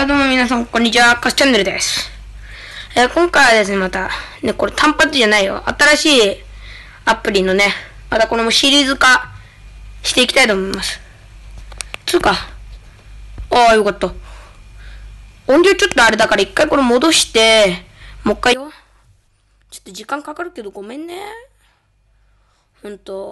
どうも皆さん、こんにちは。カスチャンネルです。今回はですね、また、ね、これ単発じゃないよ。新しいアプリのね、またこれもシリーズ化していきたいと思います。つうか、よかった。音量ちょっとあれだから一回これ戻して、もう一回よ。ちょっと時間かかるけどごめんね。こ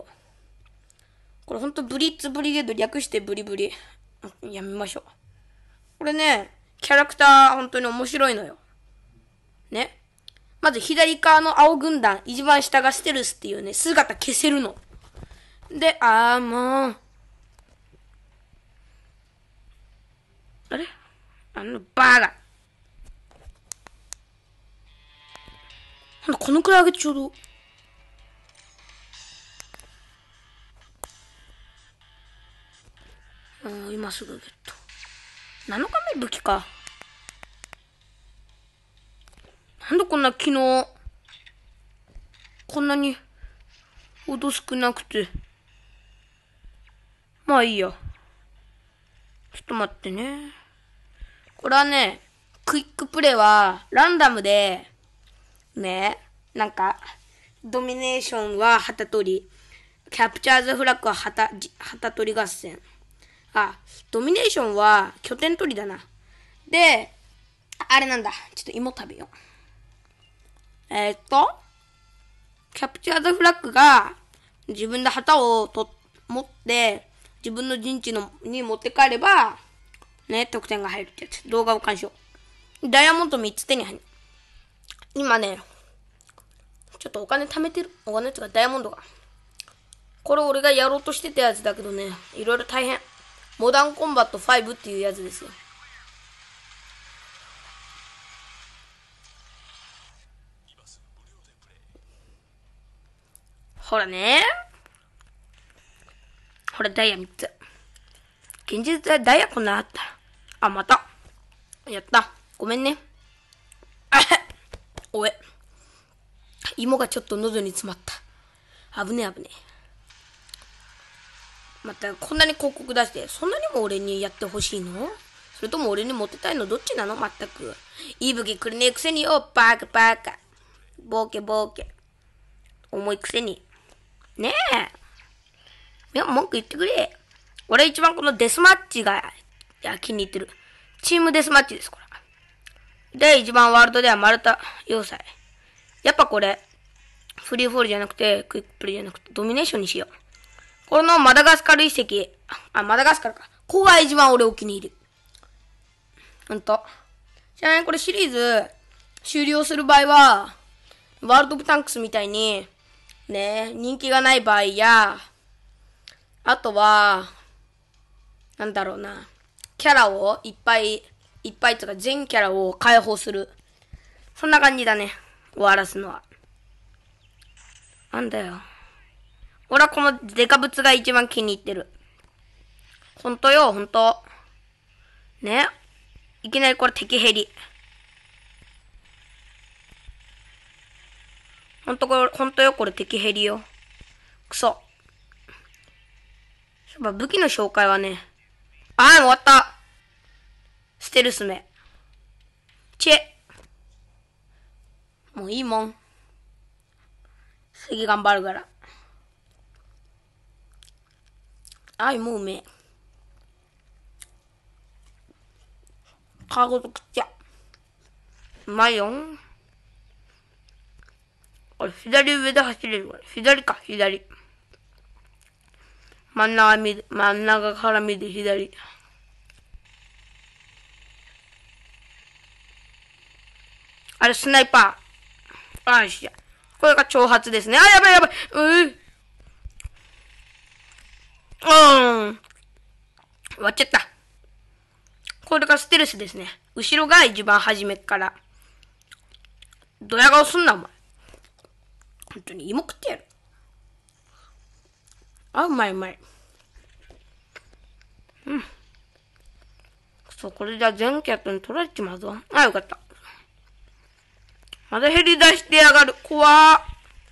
れブリッツブリゲード略してブリブリ。やめましょう。これね、キャラクター本当に面白いのよ。ね。まず左側の青軍団、一番下がステルスっていうね、姿消せるの。で、もう。あれバーガー。このくらい上げてちょうど。今すぐゲット。7日目武器か。なんでこんな昨日、こんなに、音少なくて。まあいいや。ちょっと待ってね。これはね、クイックプレイは、ランダムで、ね、ドミネーションは旗取り、キャプチャーズフラッグは旗取り合戦。ドミネーションは拠点取りだな。で、あれなんだ。ちょっと芋食べよう。キャプチャーズフラッグが自分で旗を持って、自分の陣地に持って帰れば、ね、得点が入るってやつ。動画を鑑賞。ダイヤモンド3つ手に入る。今ね、ちょっとお金貯めてる。お金っていうかダイヤモンドが。これ俺がやろうとしてたやつだけどね、いろいろ大変。モダンコンバット5っていうやつですよ。ほらね。ほらダイヤ3つ。現実でダイヤこんなあった。また。やった。ごめんね。おえ。芋がちょっと喉に詰まった。危ねえ。また、こんなに広告出して、そんなにも俺にやってほしいの？それとも俺にモテたいの？どっちなの？まったく。いい武器くれねえくせによ、バカ。ボケ。重いくせに。ねえ。いや、文句言ってくれ。俺一番このデスマッチが、気に入ってる。チームデスマッチです、これ。で、一番ワールドではマルタ要塞。やっぱこれ、フリーフォールじゃなくて、クイックプレイじゃなくて、ドミネーションにしよう。このマダガスカル遺跡、マダガスカルか。ここが一番俺お気に入り。ちなみにこれシリーズ終了する場合は、ワールド・オブ・タンクスみたいに、ね、人気がない場合や、あとは、キャラをいっぱいとか全キャラを解放する。そんな感じだね。終わらすのは。なんだよ。俺はこのデカブツが一番気に入ってる。ほんと。ね。いきなりこれ敵ヘリ。ほんとよ、これ敵ヘリよ。クソ。武器の紹介はね。終わった。ステルスめ。もういいもん。次頑張るから。もううめえ。皮ごと食っちゃうまいよ。俺、左上で走れる。左。真ん中から見て左。あれ、スナイパー。よし。これが挑発ですね。やばい。終わっちゃった。これがステルスですね。後ろが一番初めから。ドヤ顔すんな、お前。本当に芋食ってやる。うまい。これじゃ全キャットに取られちまうぞ。よかった。まだ減り出してやがる。怖ー。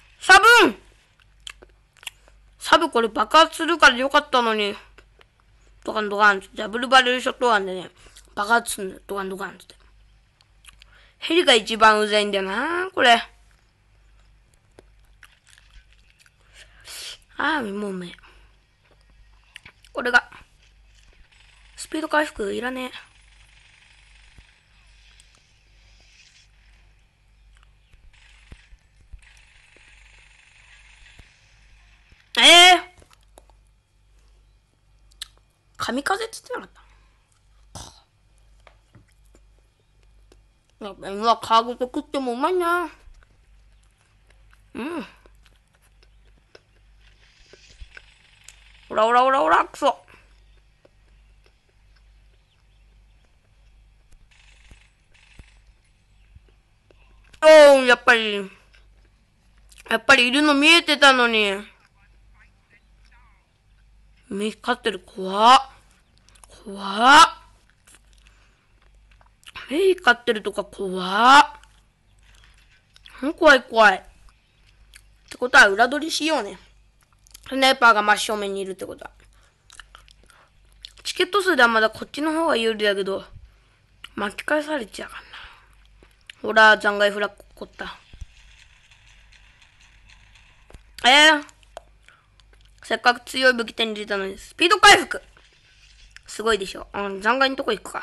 サブこれ爆発するからよかったのに。ドカン。ダブルバレルショットガンでね、 爆発すんのよ。ドカンドカンって。ヘリが一番うざいんだよな、これ。ああ、もうめえ。これが。スピード回復いらねえ。神風って言ってなかったやっぱ今皮ごと食ってもうまいな。うん。おらおらおらおら、くそ。おー、やっぱりいるの見えてたのに。見光ってる、怖っ。怖っ。目光ってるとか怖っ。怖い怖い。ってことは裏取りしようね。スナイパーが真正面にいるってことは。チケット数ではまだこっちの方が有利だけど、巻き返されちゃうかな。ほら、残骸フラッグ起こった。せっかく強い武器手に入れたのに、スピード回復すごいでしょ。残骸のとこ行くか。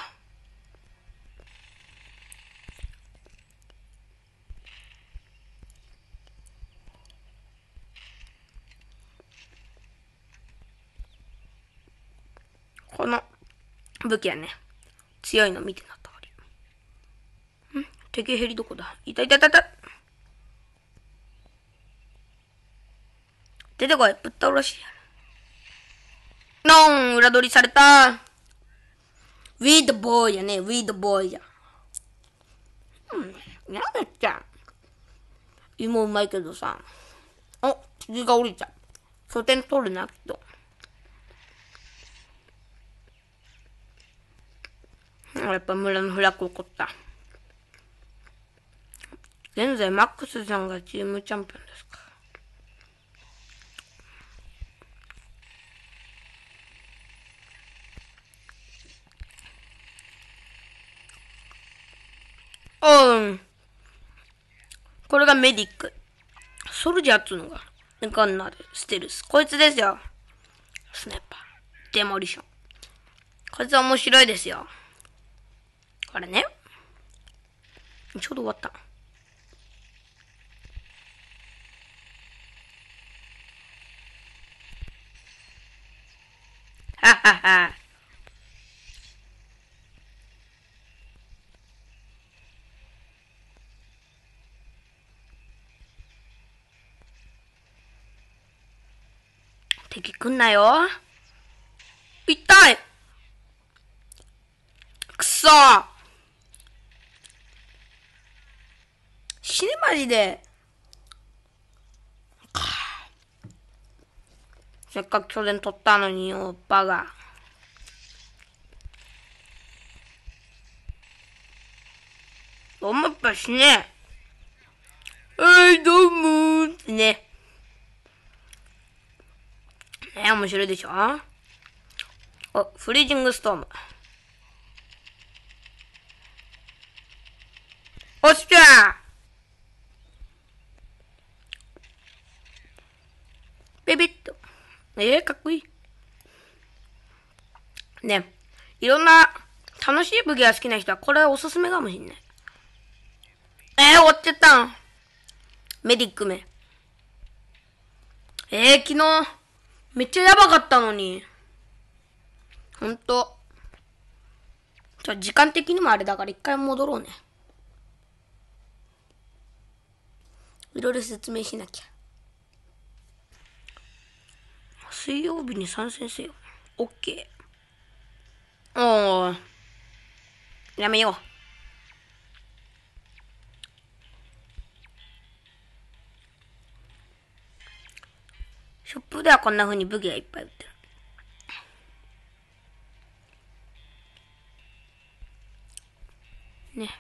この武器はね、強いの見てなったわり。敵ヘリどこだ。いたいたいたいた。出てこい、ぶっ倒らしやる。裏取りされた。ウィードボーイやね、ウィードボーイや。やめっちゃ。芋うまいけどさ。次が降りちゃう。拠点取るな、きっと。やっぱ村のフラッグ起こった。現在、マックスさんがチームチャンピオンですか。これがメディック。ソルジャーっつうのが、ガンナーでステルス。こいつですよ。スナイパー。デモリション。こいつは面白いですよ。これね。ちょうど終わった。ははは。敵来んなよ。痛い。くそー。死ねマジで。せっかく拠点取ったのによ、バカ。思ったしね。どうもーってね。面白いでしょ。フリージングストーム。おっしゃービビッと。かっこいい。ね。いろんな楽しい武器が好きな人はこれおすすめかもしんない。終わっちゃったん。メディックめ。昨日、めっちゃやばかったのに。ほんと。時間的にもあれだから一回戻ろうね。いろいろ説明しなきゃ。水曜日に参戦せよ。オッケー。やめよう。ショップではこんな風に武器がいっぱい売ってる。ね。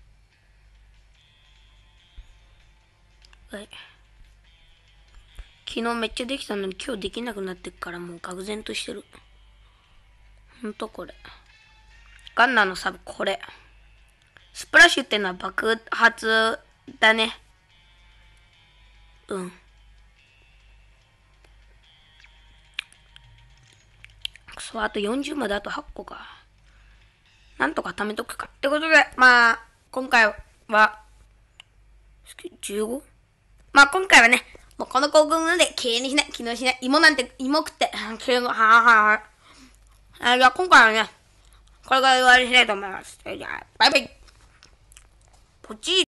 はい。昨昨日めっちゃできたのに今日できなくなってっからもう愕然としてる。ほんとこれ。ガンナーのサブこれ。スプラッシュってのは爆発だね。うん。くそ、あと40まであと8個か。なんとか貯めとくか。ってことで、まあ、今回は、15? まあ今回はね、もうこの高校なんで経営にしない、昨日しない、芋なんて、芋食って、経営の、じゃあ今回はね、これから終わりにしたいと思います。じゃあ、バイバイ。ポチー